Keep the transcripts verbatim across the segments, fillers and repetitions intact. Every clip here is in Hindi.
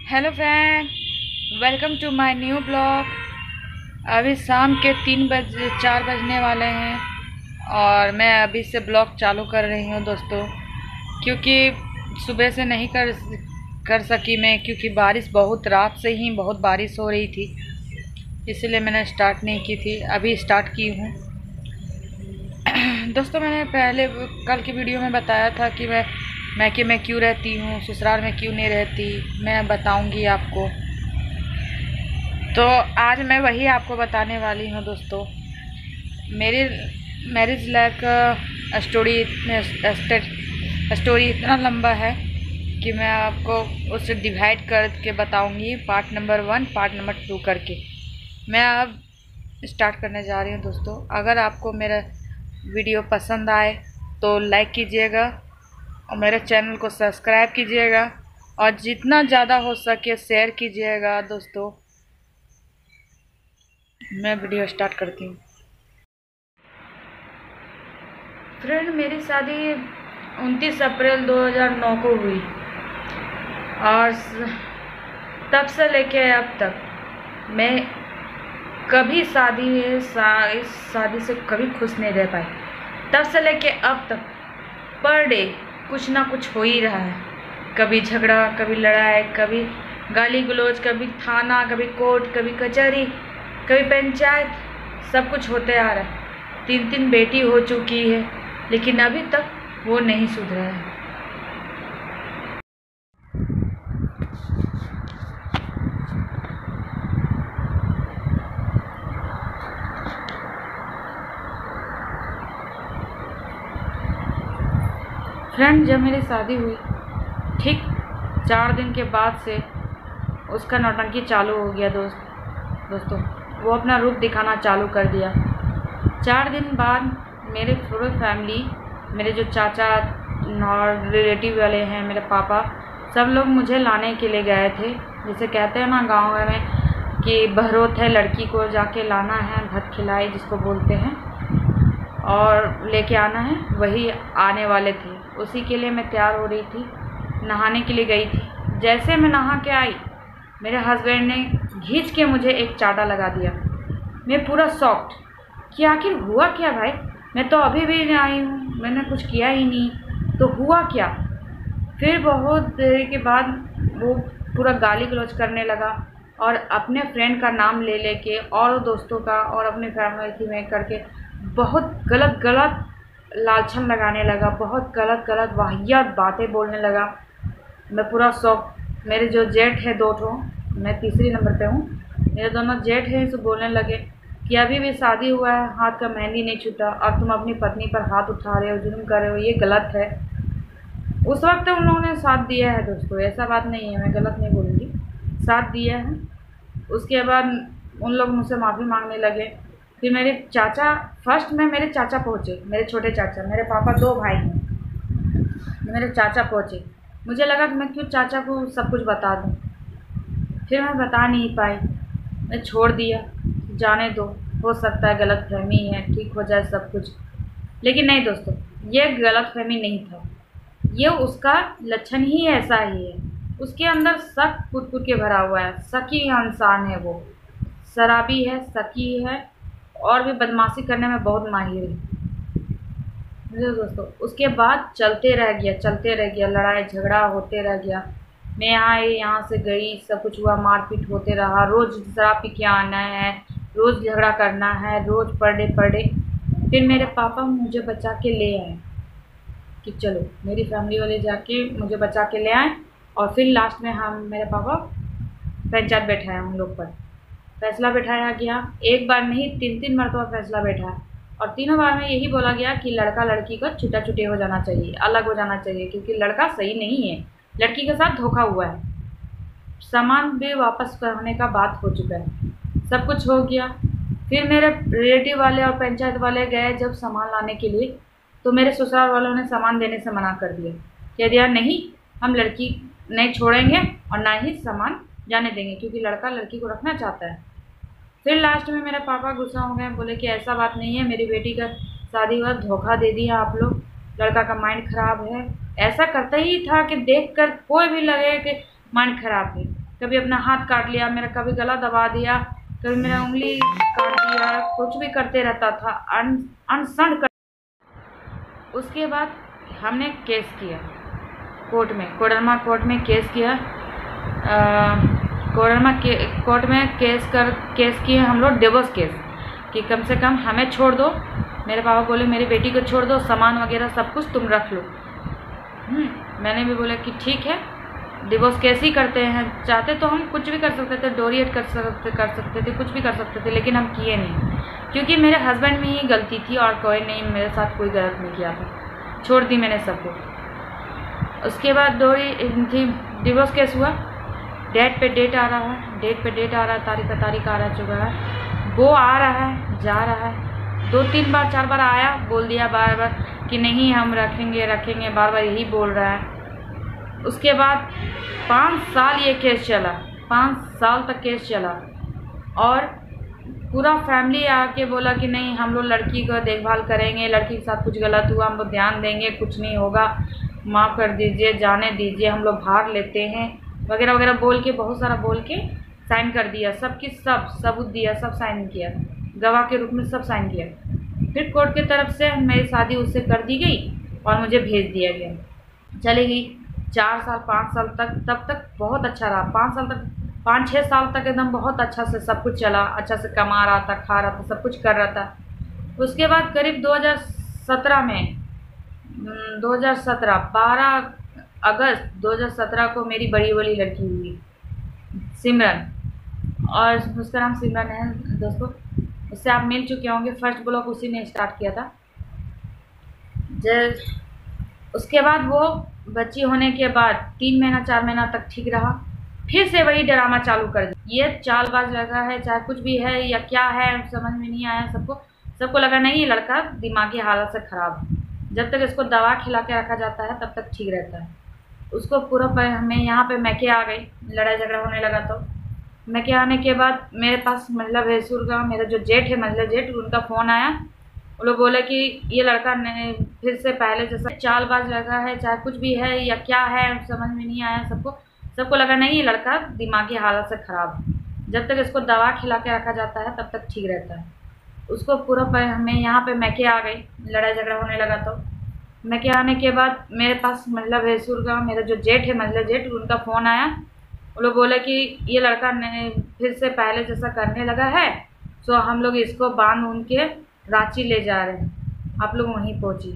Hello friend, welcome to my new blog. अभी शाम के तीन बज चार बजने वाले हैं और मैं अभी से ब्लॉग चालू कर रही हूँ दोस्तों, क्योंकि सुबह से नहीं कर कर सकी मैं, क्योंकि बारिश बहुत रात से ही बहुत बारिश हो रही थी, इसलिए मैंने स्टार्ट नहीं की थी। अभी स्टार्ट की हूँ। दोस्तों, मैंने पहले कल की वीडियो में बताया था कि मैं मैके में क्यों रहती हूँ, ससुराल में क्यों नहीं रहती, मैं बताऊंगी आपको। तो आज मैं वही आपको बताने वाली हूँ दोस्तों। मेरे मैरिज लाइफ का स्टोरी स्टोरी इतना लंबा है कि मैं आपको उसे डिवाइड करके बताऊंगी, part number one part number two करके। मैं अब स्टार्ट करने जा रही हूँ दोस्तों। अगर आपको मेरा वीडियो पसंद आए तो लाइक कीजिएगा और मेरे चैनल को सब्सक्राइब कीजिएगा और जितना ज़्यादा हो सके शेयर कीजिएगा दोस्तों। मैं वीडियो स्टार्ट करती हूँ। फ्रेंड, मेरी शादी उनतीस अप्रैल दो हज़ार नौ को हुई और तब से लेके अब तक मैं कभी शादी सा, इस शादी से कभी खुश नहीं रह पाई। तब से लेके अब तक पर डे कुछ ना कुछ हो ही रहा है। कभी झगड़ा, कभी लड़ाई, कभी गाली गलौज, कभी थाना, कभी कोर्ट, कभी कचहरी, कभी पंचायत, सब कुछ होते आ रहा है। तीन तीन बेटी हो चुकी है, लेकिन अभी तक वो नहीं सुधरा है। फ्रेंड, जब मेरी शादी हुई ठीक चार दिन के बाद से उसका नौटंकी चालू हो गया दोस्त दोस्तों वो अपना रूप दिखाना चालू कर दिया। चार दिन बाद मेरे पूरे फैमिली, मेरे जो चाचा और रिलेटिव वाले हैं, मेरे पापा, सब लोग मुझे लाने के लिए गए थे। जैसे कहते हैं ना गाँव में कि बहरोत है, लड़की को जाके लाना है, भत खिलाई जिसको बोलते हैं, और लेके आना है, वही आने वाले थे। उसी के लिए मैं तैयार हो रही थी, नहाने के लिए गई थी। जैसे मैं नहा के आई, मेरे हस्बैंड ने खींच के मुझे एक चाटा लगा दिया। मैं पूरा शॉक्ड कि आखिर हुआ क्या भाई, मैं तो अभी भी आई हूँ, मैंने कुछ किया ही नहीं, तो हुआ क्या। फिर बहुत देर के बाद वो पूरा गाली गलौज करने लगा और अपने फ्रेंड का नाम ले लेके और दोस्तों का और अपनी फैमिली में करके बहुत गलत गलत लालछन लगाने लगा, बहुत गलत गलत वाहियात बातें बोलने लगा। मैं पूरा शौक, मेरे जो जेठ है दो ठो, मैं तीसरी नंबर पे हूँ, मेरे दोनों जेठ हैं, इसे बोलने लगे कि अभी भी शादी हुआ है, हाथ का मेहंदी नहीं छूटा और तुम अपनी पत्नी पर हाथ उठा रहे हो, जुल्म कर रहे हो, ये गलत है। उस वक्त उन लोगों ने साथ दिया है दोस्तों, ऐसा बात नहीं है, मैं गलत नहीं बोलूँगी, साथ दिया है। उसके बाद उन लोग मुझसे माफ़ी मांगने लगे। फिर मेरे चाचा, फर्स्ट में मेरे चाचा पहुँचे, मेरे छोटे चाचा, मेरे पापा दो भाई हैं, मेरे चाचा पहुँचे। मुझे लगा कि मैं क्यों चाचा को सब कुछ बता दूँ, फिर मैं बता नहीं पाई, मैं छोड़ दिया, जाने दो, हो सकता है गलतफहमी है, ठीक हो जाए सब कुछ। लेकिन नहीं दोस्तों, ये गलतफहमी नहीं था, ये उसका लक्षण ही ऐसा ही है। उसके अंदर शक कूट कूट के भरा हुआ है, शकी इंसान है वो, शराबी है, शकी है और भी बदमाशी करने में बहुत माहिर है दोस्तों। उसके बाद चलते रह गया चलते रह गया लड़ाई झगड़ा होते रह गया। मैं यहाँ आई, यहाँ से गई, सब कुछ हुआ, मारपीट होते रहा, रोज़ शराब पी के आना है, रोज़ झगड़ा करना है, रोज़ पर डे पर डे। फिर मेरे पापा मुझे बचा के ले आए कि चलो, मेरी फैमिली वाले जाके मुझे बचा के ले आए। और फिर लास्ट में हम, मेरे पापा पंचायत बैठाया हम लोग पर, फैसला बैठाया गया। एक बार नहीं, तीन तीन मरतबा फैसला बैठा और तीनों बार में यही बोला गया कि लड़का लड़की का छुटा छुटी हो जाना चाहिए, अलग हो जाना चाहिए, क्योंकि लड़का सही नहीं है, लड़की के साथ धोखा हुआ है। सामान भी वापस करने का बात हो चुका है, सब कुछ हो गया। फिर मेरे रिलेटिव वाले और पंचायत वाले गए जब सामान लाने के लिए, तो मेरे ससुराल वालों ने सामान देने से मना कर दिया, कह दिया नहीं, हम लड़की नहीं छोड़ेंगे और ना ही सामान जाने देंगे, क्योंकि लड़का लड़की को रखना चाहता है। फिर लास्ट में मेरे पापा गुस्सा हो गए, बोले कि ऐसा बात नहीं है, मेरी बेटी का शादी हुआ, धोखा दे दिया आप लोग, लड़का का माइंड ख़राब है। ऐसा करता ही था कि देखकर कोई भी लगे कि माइंड ख़राब है। कभी अपना हाथ काट लिया मेरा, कभी गला दबा दिया, कभी मेरा उंगली काट दिया, कुछ भी करते रहता था, अन अनशन कर। उसके बाद हमने केस किया कोर्ट में, कोडरमा कोर्ट में केस किया। कोडरमा के कोर्ट में केस कर केस किए हम लोग, डिवोर्स केस, कि कम से कम हमें छोड़ दो। मेरे पापा बोले मेरी बेटी को छोड़ दो, सामान वगैरह सब कुछ तुम रख लो। मैंने भी बोला कि ठीक है, डिवोर्स केस ही करते हैं। चाहते तो हम कुछ भी कर सकते थे, डोरिएट कर सकते कर सकते थे, कुछ भी कर सकते थे, लेकिन हम किए नहीं, क्योंकि मेरे हस्बैंड में ही गलती थी और कोई नहीं, मेरे साथ कोई गलत नहीं किया था। छोड़ दी मैंने सबको। उसके बाद डोरी थी, डिवोर्स केस हुआ, डेट पे डेट आ रहा है, डेट पे डेट आ रहा है, तारीख पे तारीख आ रहा चुका है। वो आ रहा है, जा रहा है, दो तीन बार चार बार आया, बोल दिया बार बार कि नहीं हम रखेंगे रखेंगे, बार बार यही बोल रहा है। उसके बाद पाँच साल ये केस चला, पाँच साल तक केस चला, और पूरा फैमिली आके बोला कि नहीं हम लोग लड़की को देखभाल करेंगे, लड़की के साथ कुछ गलत हुआ हम लोग ध्यान देंगे, कुछ नहीं होगा, माफ़ कर दीजिए, जाने दीजिए, हम लोग भार लेते हैं वगैरह वगैरह बोल के, बहुत सारा बोल के साइन कर दिया, सब की सब सबूत दिया, सब साइन किया, गवाह के रूप में सब साइन किया। फिर कोर्ट की तरफ से मेरी शादी उससे कर दी गई और मुझे भेज दिया गया। चली गई चार साल पाँच साल तक, तब तक बहुत अच्छा रहा, पाँच साल तक, पाँच छः साल तक एकदम बहुत अच्छा से सब कुछ चला, अच्छा से कमा रहा था, खा रहा था, सब कुछ कर रहा था। उसके बाद करीब दो हज़ार सत्रह में, दो हज़ार सत्रह बारह अगस्त दो हज़ार सत्रह को मेरी बड़ी वाली लड़की हुई, सिमरन, और उसका नाम सिमरन है दोस्तों। उससे आप मिल चुके होंगे, फर्स्ट ब्लॉग उसी ने स्टार्ट किया था। जब उसके बाद वो बच्ची होने के बाद तीन महीना चार महीना तक ठीक रहा, फिर से वही ड्रामा चालू कर दिया। ये चालबाज लगा है, चाहे कुछ भी है या क्या है, समझ में नहीं आया। सबको सबको लगा नहीं ये लड़का दिमागी हालत से ख़राब है, जब तक इसको दवा खिला के रखा जाता है तब तक ठीक रहता है। उसको पूरा पर हमें यहाँ पे मैके आ गई, लड़ाई झगड़ा होने लगा। तो मैके आने के बाद मेरे पास महिला भैंसुर का, मेरा जो जेठ है, महिला जेठ, उनका फ़ोन आया। वो लोग बोले कि ये लड़का फिर से पहले जैसा चालबाज लगा है, चाहे कुछ भी है या क्या है, समझ में नहीं आया। सबको सबको लगा नहीं ये लड़का दिमागी हालत से ख़राब है, जब तक इसको दवा खिला के रखा जाता है तब तक ठीक रहता है। उसको पूरा पर हमें यहाँ पे मैके आ गई, लड़ाई झगड़ा होने लगा। तो मैके आने के बाद मेरे पास महिला भैंसुर का, मेरा जो जेठ है, महिला जेठ, उनका फ़ोन आया। वो लोग बोले कि ये लड़का फिर से पहले जैसा करने लगा है, तो हम लोग इसको बांध उन के रांची ले जा रहे हैं, आप लोग वहीं पहुँची,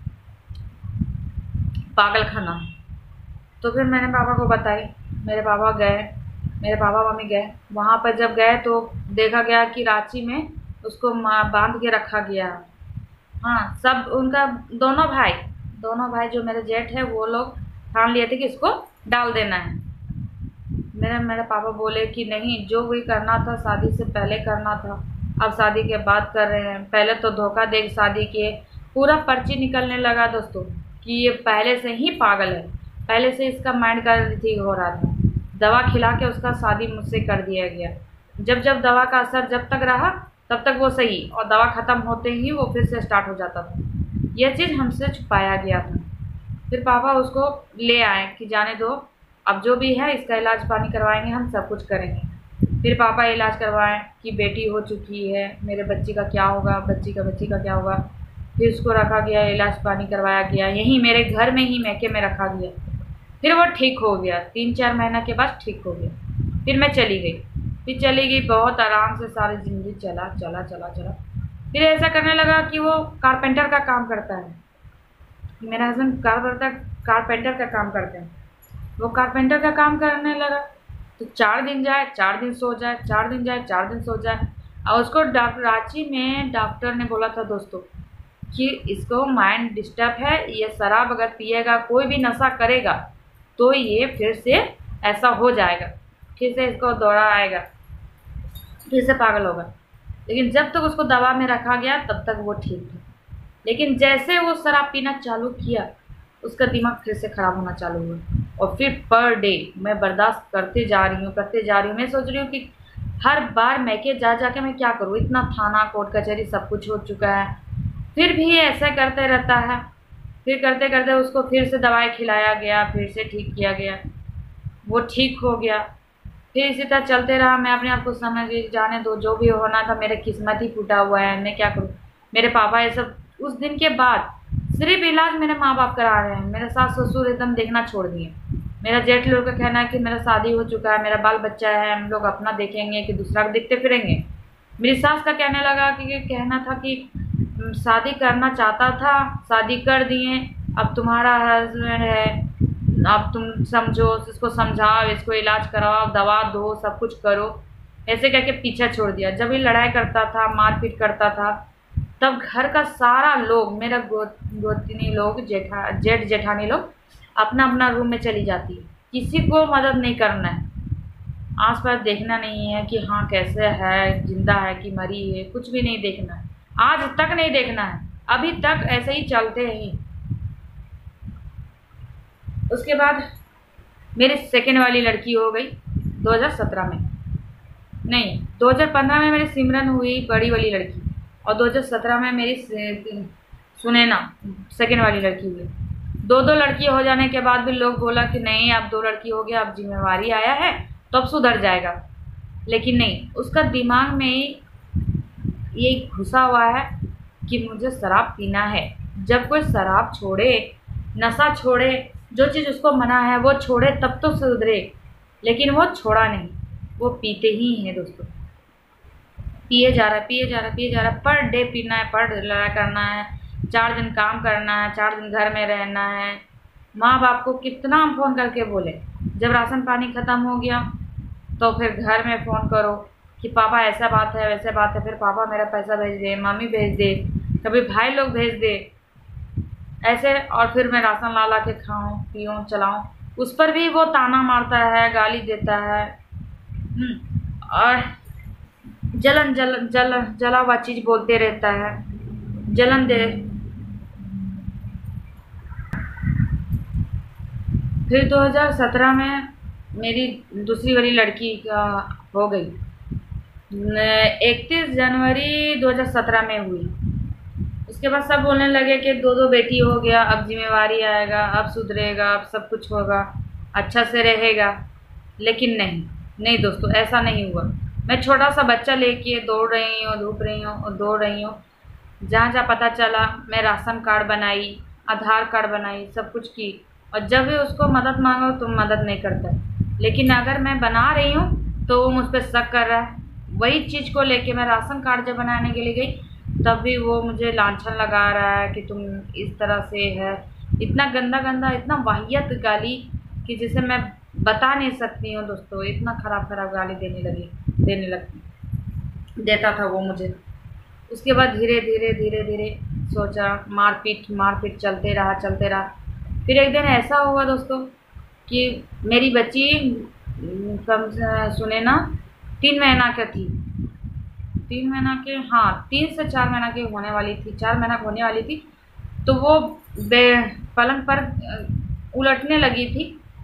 पागल खाना। तो फिर मैंने पापा को बताई, मेरे पापा गए, मेरे पापा मम्मी गए। वहाँ पर जब गए तो देखा गया कि रांची में उसको बांध के रखा गया। हाँ, सब उनका दोनों भाई दोनों भाई जो मेरे जेठ है वो लोग ठान लिए थे कि इसको डाल देना है। मेरे मेरे पापा बोले कि नहीं, जो भी करना था शादी से पहले करना था, अब शादी के बाद कर रहे हैं। पहले तो धोखा दे शादी किए, पूरा पर्ची निकलने लगा दोस्तों कि ये पहले से ही पागल है, पहले से इसका माइंड का ठीक हो रहा था। दवा खिला के उसका शादी मुझसे कर दिया गया। जब जब दवा का असर जब तक रहा तब तक वो सही, और दवा ख़त्म होते ही वो फिर से स्टार्ट हो जाता था। यह चीज़ हमसे छुपाया गया था। फिर पापा उसको ले आए कि जाने दो, अब जो भी है इसका इलाज पानी करवाएंगे, हम सब कुछ करेंगे। फिर पापा इलाज करवाएं कि बेटी हो चुकी है, मेरे बच्ची का क्या होगा, बच्ची का बच्ची का क्या होगा। फिर उसको रखा गया, इलाज पानी करवाया गया, यहीं मेरे घर में ही मैके में रखा गया। फिर वो ठीक हो गया, तीन चार महीना के बाद ठीक हो गया। फिर मैं चली गई, फिर चली गई, बहुत आराम से सारी ज़िंदगी चला चला चला चला। फिर ऐसा करने लगा कि वो कारपेंटर का काम करता है, मेरा हस्बैंड कारपेंटर कारपेंटर का काम करते हैं। वो कारपेंटर का काम करने लगा तो चार दिन जाए चार दिन सो जाए, चार दिन जाए चार दिन सो जाए। और उसको डॉक्टर रांची में डॉक्टर ने बोला था दोस्तों कि इसको माइंड डिस्टर्ब है, ये शराब अगर पिएगा, कोई भी नशा करेगा तो ये फिर से ऐसा हो जाएगा, फिर से इसको दौरा आएगा, फिर से पागल होगा। लेकिन जब तक उसको दवा में रखा गया तब तक वो ठीक था। लेकिन जैसे वो शराब पीना चालू किया, उसका दिमाग फिर से ख़राब होना चालू हुआ। और फिर पर डे मैं बर्दाश्त करते जा रही हूँ करते जा रही हूँ। मैं सोच रही हूँ कि हर बार मैके जा जा के मैं क्या करूँ, इतना थाना कोर्ट कचहरी सब कुछ हो चुका है, फिर भी ऐसा करते रहता है। फिर करते करते उसको फिर से दवाई खिलाया गया, फिर से ठीक किया गया, वो ठीक हो गया। फिर इसी तरह चलते रहा। मैं अपने आप को समझ गई, जाने दो, जो भी होना था मेरा किस्मत ही फूटा हुआ है, मैं क्या करूँ। मेरे पापा ये सब उस दिन के बाद सिर्फ इलाज मेरे माँ बाप करा रहे हैं। मेरे सास ससुर एकदम देखना छोड़ दिए। मेरा जेठ लोग का कहना है कि मेरा शादी हो चुका है, मेरा बाल बच्चा है, हम लोग अपना देखेंगे कि दूसरा को देखते फिरेंगे। मेरी सास का कहने लगा कि कहना था कि शादी करना चाहता था, शादी कर दिए, अब तुम्हारा हस्बैंड है, अब तुम समझो, इसको समझाओ, इसको इलाज कराओ, दवा दो, सब कुछ करो। ऐसे करके पीछा छोड़ दिया। जब ये लड़ाई करता था, मारपीट करता था, तब घर का सारा लोग, मेरा गो गोतनी लोग, जेठा जेठ जेठानी लोग अपना अपना रूम में चली जाती है। किसी को मदद नहीं करना है, आस पास देखना नहीं है कि हाँ कैसे है, जिंदा है कि मरी है, कुछ भी नहीं देखना है। आज तक नहीं देखना है, अभी तक ऐसे ही चलते ही। उसके बाद मेरी सेकेंड वाली लड़की हो गई दो हज़ार सत्रह में, नहीं दो हज़ार पंद्रह में मेरी सिमरन हुई बड़ी वाली लड़की, और दो हज़ार सत्रह में मेरी सुनैना सेकेंड वाली लड़की हुई। दो दो लड़की हो जाने के बाद भी लोग बोला कि नहीं अब दो लड़की हो गया, अब जिम्मेवारी आया है तो अब सुधर जाएगा। लेकिन नहीं, उसका दिमाग में ये घुसा हुआ है कि मुझे शराब पीना है। जब कोई शराब छोड़े, नशा छोड़े, जो चीज़ उसको मना है वो छोड़े तब तो सुधरे, लेकिन वो छोड़ा नहीं, वो पीते ही हैं दोस्तों। पिए जा रहा है, पिए जा रहा है, पिए जा रहा है, पर डे पीना है, पर लड़ा करना है, चार दिन काम करना है, चार दिन घर में रहना है। माँ बाप को कितना हम फ़ोन करके बोले। जब राशन पानी ख़त्म हो गया तो फिर घर में फ़ोन करो कि पापा ऐसा बात है, वैसे बात है, फिर पापा मेरा पैसा भेज दे, मम्मी भेज दे, कभी भाई लोग भेज दे, ऐसे। और फिर मैं राशन ला ला के खाऊँ, पीऊँ, चलाऊँ, उस पर भी वो ताना मारता है, गाली देता है, और जलन जलन जल जला हुआ चीज़ बोलते रहता है, जलन दे। फिर दो हज़ार सत्रह में मेरी दूसरी वाली लड़की का हो गई, इकतीस जनवरी दो हज़ार सत्रह में हुई। उसके बाद सब बोलने लगे कि दो दो बेटी हो गया, अब जिम्मेवारी आएगा, अब सुधरेगा, अब सब कुछ होगा, अच्छा से रहेगा। लेकिन नहीं नहीं दोस्तों, ऐसा नहीं हुआ। मैं छोटा सा बच्चा लेके दौड़ रही हूँ, धूप रही हूँ और दौड़ रही हूँ। जहाँ जहाँ पता चला मैं राशन कार्ड बनाई, आधार कार्ड बनाई, सब कुछ की, और जब भी उसको मदद मांगो तो मदद नहीं करता। लेकिन अगर मैं बना रही हूँ तो वो मुझ पर शक कर रहा है। वही चीज़ को लेके मैं राशन कार्ड जब बनाने के लिए गई तब भी वो मुझे लांछन लगा रहा है कि तुम इस तरह से है। इतना गंदा गंदा, इतना वाहियत गाली कि जिसे मैं बता नहीं सकती हूँ दोस्तों। इतना ख़राब ख़राब गाली देने लगी देने लगती देता था वो मुझे। उसके बाद धीरे धीरे धीरे धीरे सोचा, मारपीट मारपीट चलते रहा चलते रहा। फिर एक दिन ऐसा हुआ दोस्तों कि मेरी बच्ची कम सुने ना तीन महीना की थी, तीन महीना के हाँ तीन से चार महीना की होने वाली थी, चार महीना होने वाली थी। तो वो पलंग पर उलटने लगी थी,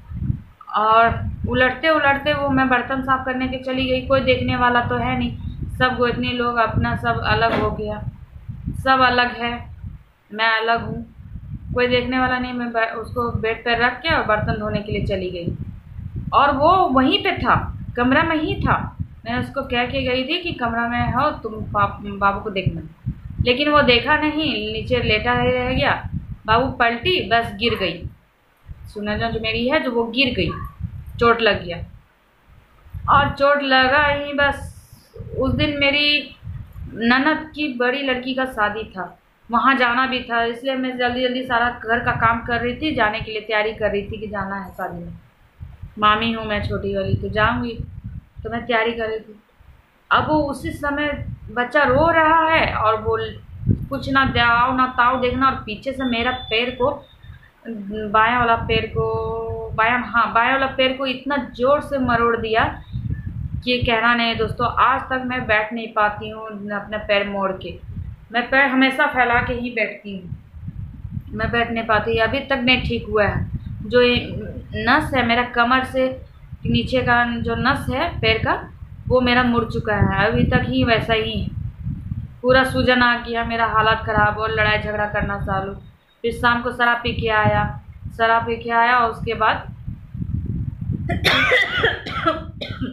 और उलटते उलटते वो, मैं बर्तन साफ़ करने के चली गई। कोई देखने वाला तो है नहीं, सब गोतनी लोग अपना सब अलग हो गया, सब अलग है, मैं अलग हूँ, कोई देखने वाला नहीं। मैं उसको बेड पर रख के और बर्तन धोने के लिए चली गई, और वो वहीं पे था, कमरा में ही था। मैंने उसको कह के गई थी कि कमरा में हो तुम, बाबू को देखना। लेकिन वो देखा नहीं, नीचे लेटा ही रह गया। बाबू पलटी, बस गिर गई। सुनैना जो मेरी है, जो वो गिर गई, चोट लग गया। और चोट लगा ही बस। उस दिन मेरी ननद की बड़ी लड़की का शादी था, वहाँ जाना भी था, इसलिए मैं जल्दी जल्दी सारा घर का काम कर रही थी, जाने के लिए तैयारी कर रही थी कि जाना है शादी में। मामी हूँ मैं छोटी वाली, तो जाऊँगी, तो मैं तैयारी कर रही थी। अब वो उसी समय बच्चा रो रहा है और वो कुछ ना दाव ना ताव देखना, और पीछे से मेरा पैर को, बायां वाला पैर को बायां हाँ बायां वाला पैर को इतना ज़ोर से मरोड़ दिया कि कहना नहीं दोस्तों। आज तक मैं बैठ नहीं पाती हूँ अपना पैर मोड़ के। मैं पैर हमेशा फैला के ही बैठती हूँ, मैं बैठ नहीं पाती, अभी तक नहीं ठीक हुआ है। जो नस है मेरा कमर से नीचे का, जो नस है पैर का, वो मेरा मुड़ चुका है, अभी तक ही वैसा ही है। पूरा सूजन आ गया, मेरा हालत ख़राब, और लड़ाई झगड़ा करना चालू। फिर शाम को शराब पी के आया शराब पी के आया और उसके बाद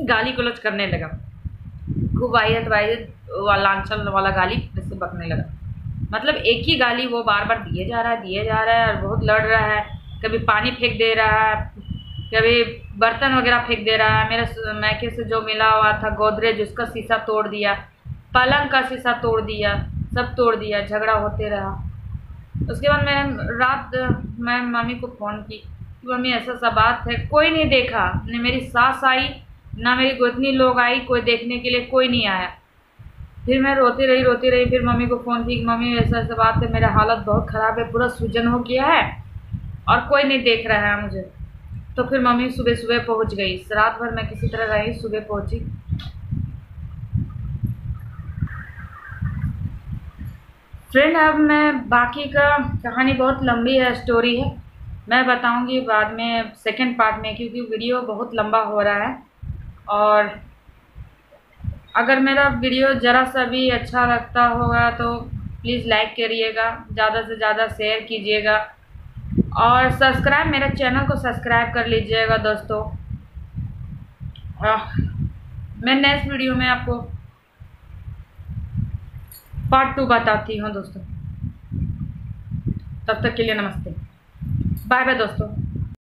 गाली गलौज करने लगा, खूब वाहियत वाहियत लांछन वाला गाली जैसे बकने लगा। मतलब एक ही गाली वो बार बार दिए जा रहा है दिए जा रहा है और बहुत लड़ रहा है। कभी पानी फेंक दे रहा है, कभी बर्तन वगैरह फेंक दे रहा है। मेरे मैके से जो मिला हुआ था गोदरेज, उसका शीशा तोड़ दिया, पलंग का शीशा तोड़ दिया, सब तोड़ दिया। झगड़ा होते रहा। उसके बाद मैं रात मैं मम्मी को फ़ोन की, मम्मी ऐसा सा बात है। कोई नहीं देखा, न मेरी सास आई ना मेरी गोतनी लोग आई, कोई देखने के लिए कोई नहीं आया। फिर मैं रोती रही रोती रही फिर मम्मी को फ़ोन की, मम्मी ऐसा ऐसा बात है, मेरा हालत बहुत ख़राब है, पूरा सूजन हो गया है और कोई नहीं देख रहा है मुझे। तो फिर मम्मी सुबह सुबह पहुंच गई। रात भर मैं किसी तरह रही, सुबह पहुंची। फ्रेंड अब मैं बाकी का कहानी बहुत लंबी है, स्टोरी है, मैं बताऊंगी बाद में सेकंड पार्ट में, क्योंकि वीडियो बहुत लंबा हो रहा है। और अगर मेरा वीडियो ज़रा सा भी अच्छा लगता होगा तो प्लीज़ लाइक करिएगा, ज़्यादा से ज़्यादा शेयर कीजिएगा और सब्सक्राइब, मेरे चैनल को सब्सक्राइब कर लीजिएगा दोस्तों। मैं नेक्स्ट वीडियो में आपको पार्ट टू बताती हूँ दोस्तों। तब तक के लिए नमस्ते, बाय बाय दोस्तों।